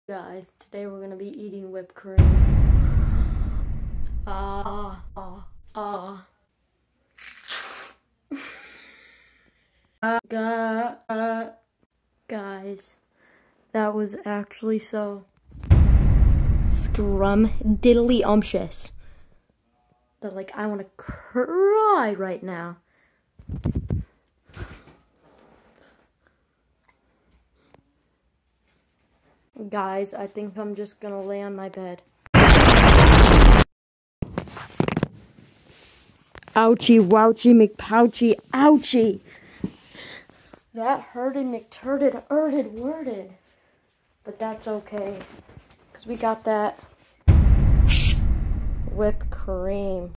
Guys, today we're gonna be eating whipped cream. Guys, that was actually so scrum-diddly-umptious that, like, I want to cry right now. Guys, I think I'm just gonna lay on my bed. Ouchie, wouchie, McPouchie, ouchie! That hurted, McTurted, worded. But that's okay, because we got that whipped cream.